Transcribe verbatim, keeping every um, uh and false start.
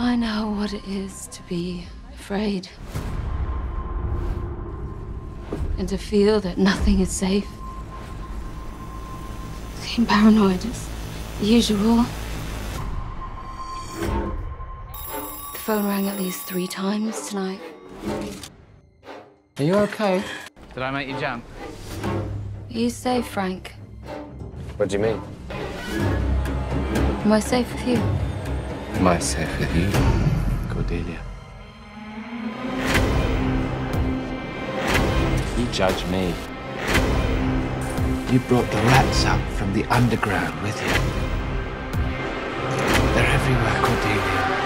I know what it is to be afraid. And to feel that nothing is safe. Being paranoid is usual. The phone rang at least three times tonight. Are you okay? Did I make you jump? Are you safe, Frank? What do you mean? Am I safe with you? Am I safe with you? Cordelia. You judge me. You brought the rats up from the underground with you. They're everywhere, Cordelia.